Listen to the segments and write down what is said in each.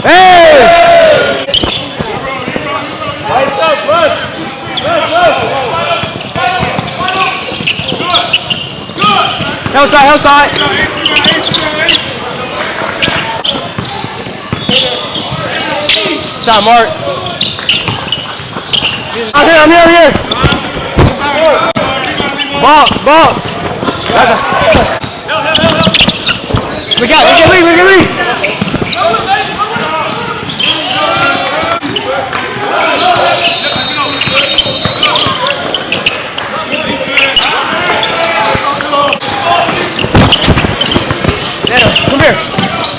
Hey! Help side, help side. Stop, Mark. I'm here. Box. We can lead. Come here.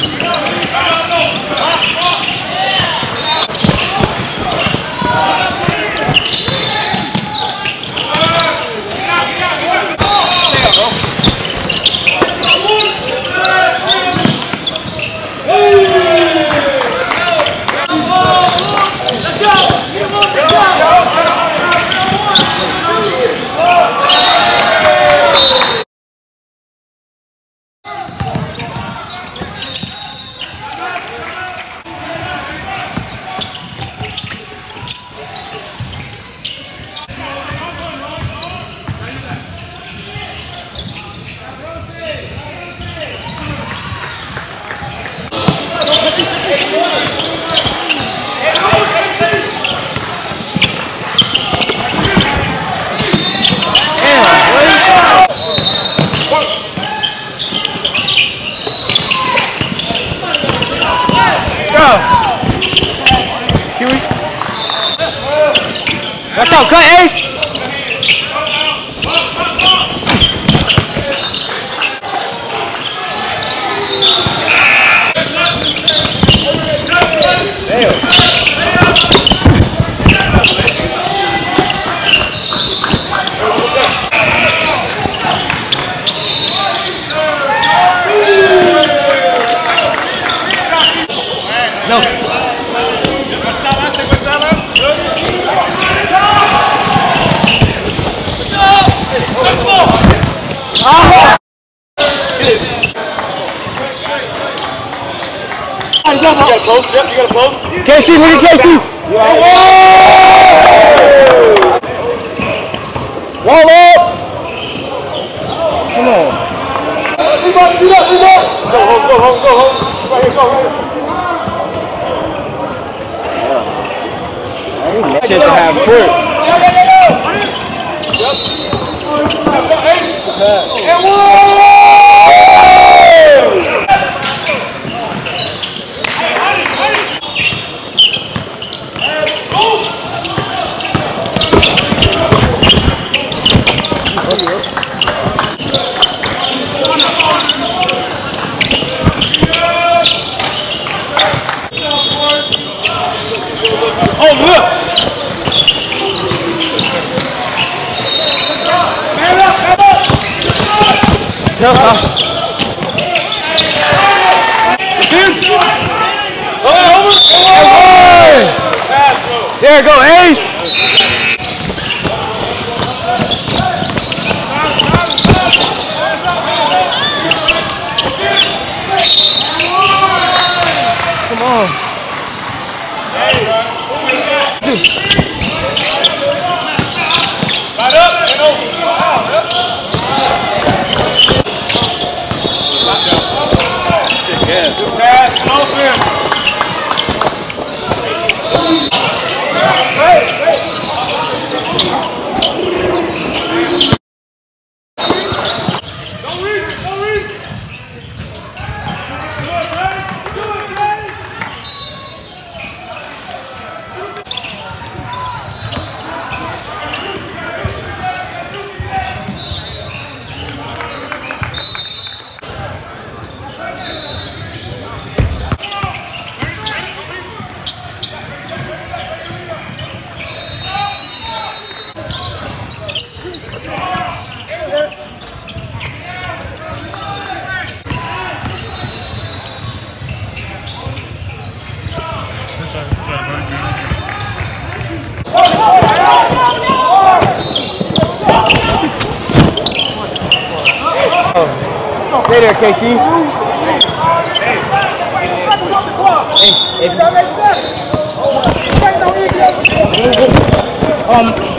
Let's go, cut Ace! No. You got a post? Yep, you got a post? KC, look at KC! Wall up! Come on. Beat up! Go home. Right here, That shit to have quick. And one! Oh, look! Man up! No, there go, Ace! Come on. Right up and over. Good pass and open. Stay there, KC. Hey. If